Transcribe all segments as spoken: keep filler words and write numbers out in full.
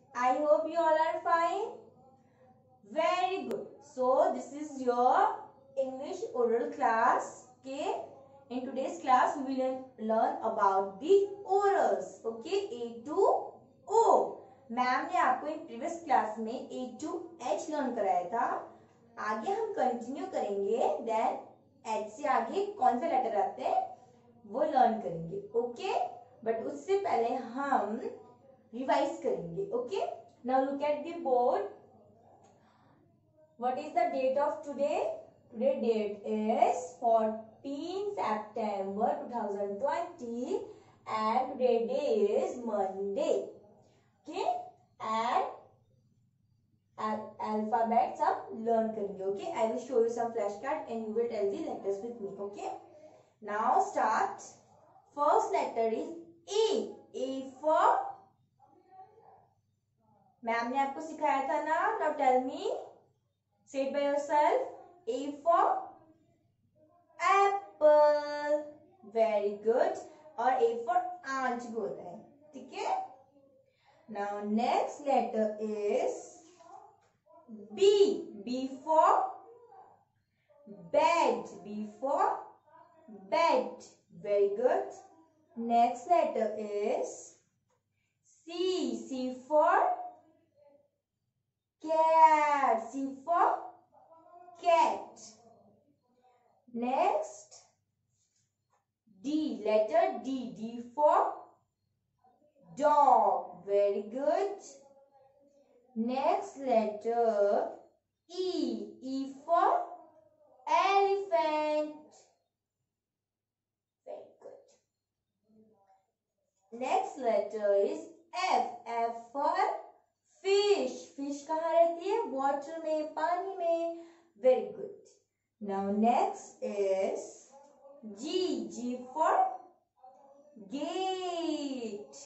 I hope you all are fine. Very good. So this is your English oral class. Okay. In today's class we will learn about the orals. Okay. A to O. Ma'am ने आपको इन previous class में A to H learn कराया था. आगे हम continue करेंगे. Then H से आगे कौन से लेटर आते हैं वो लर्न करेंगे. ओके. बट उससे पहले हम रिवाइज करेंगे. Okay. Now look at the board. What is the date of today? Today date is fourteenth September twenty twenty and today day is Monday. Okay, and al alphabets आप learn करेंगे. Okay, I will show you some flashcard and you will tell the letters with me. Okay, now start. First letter is A. A for ma'am ने आपको सिखाया था ना. Now tell me. Say it by yourself. A for apple. Very good. और A for आंच भी होता है. ठीक है. Now next letter is B. B for bed. B for bed. Very good. Next letter is C. C for cat. C for cat. Next D. Letter D. D for dog. Very good. Next letter E. E for elephant. Very good. Next letter is F. F for fish. Fish कहाँ रहती है? Water में, पानी में. Very good. Now next is G. G for gate.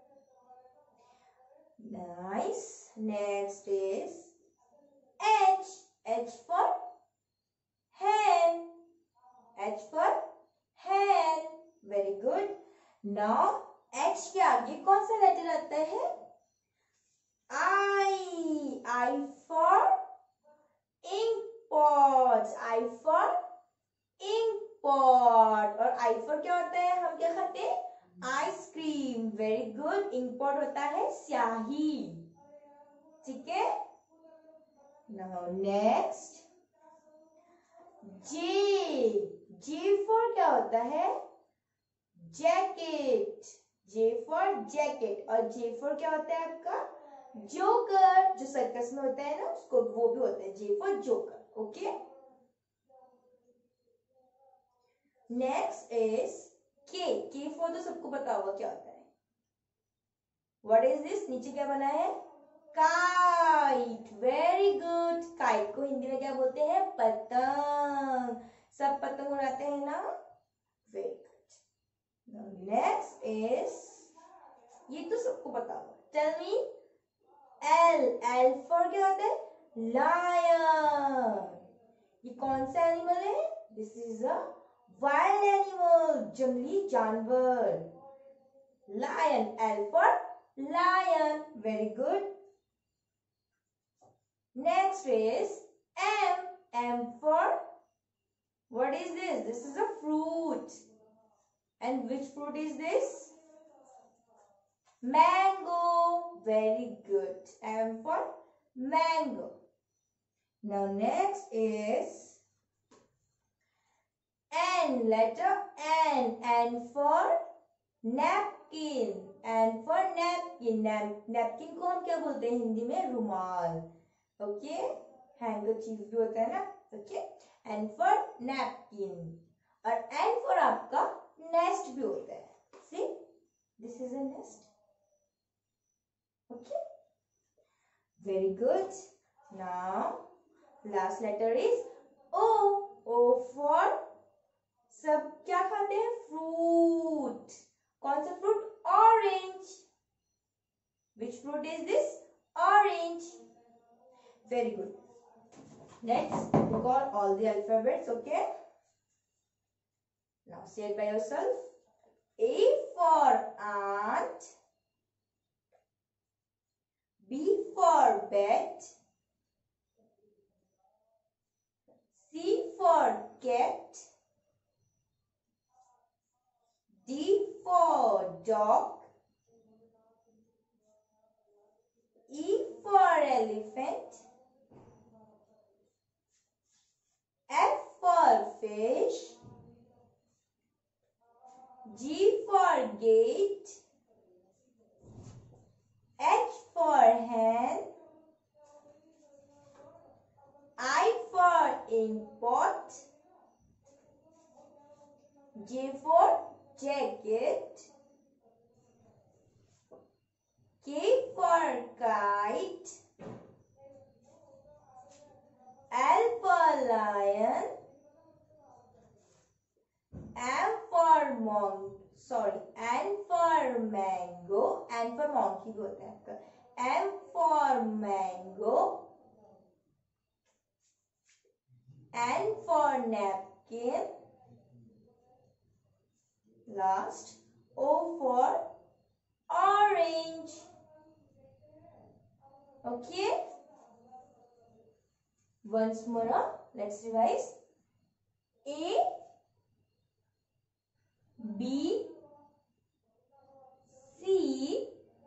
Nice. Next is H. H for hen. H for hen. Very good. Now H के आगे कौन सा लेटर आता है? I. I for ink pots. I for ink pot. और I for क्या होता है? हम क्या खाते हैं? Ice cream. Very good. Ink pot होता है स्याही. ठीक है. Now next J. J for क्या होता है? जैकेट. J for jacket. और J for क्या होता है आपका? जोकर. जो सर्कस में होता है ना उसको वो भी होता है. J for joker. Okay. Next is K. K for तो सबको पता होगा क्या होता है. What is this? नीचे क्या बना है? काइट. Very good. काइट को हिंदी में क्या बोलते हैं? पतंग. सब पतंग उड़ाते हैं ना. Very good. नेक्स्ट इज ये तो सबको पता होगा. Tell me. L. L for क्या होता है? लायन. ये कौन सा एनिमल है? This is a wild animal. जंगली जानवर. Lion. L for lion. Very good. Next is M. M for what is this? This is a fruit. And which fruit is this? Mango. Very good. M for mango. Now next is N. Letter N. N for napkin. N for napkin. Napkin को हम क्या बोलते हैं हिंदी में? रुमाल. Okay. Handkerchief भी होता है ना. ओके. N for napkin. और N for आपका नेस्ट भी होता है. See, this is a nest. Okay. Very good. Now last letter is O. O for सब क्या खाते हैं? फ्रूट. कौन सा fruit? Orange. Which fruit is this? Orange. Very good. Next recall all the alphabets. Okay. Now say it by yourself. A for ant. B bat. C for cat. D for dog. E for elephant. F for fish. G for gate. H for hen. I for ink pot. J for jacket. K for kite. L for lion. M for monk. Sorry, N for mango. N for monkey बोलते हैं आपका. M for mango. N for napkin. Last, O for orange. Okay. Once more, let's revise. A, B, C,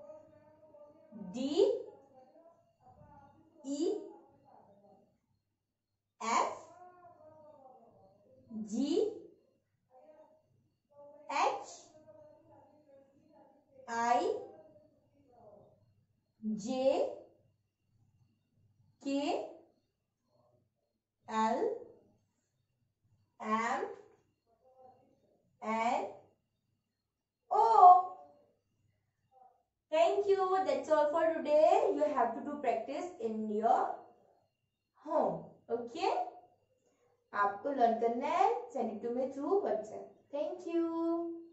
D, E, F, G, H, I, J, K, L, M, N, O. Thank you. That's all for today. You have to do practice in your home. Okay? आपको learn करना है. Send it to me through WhatsApp. Thank you.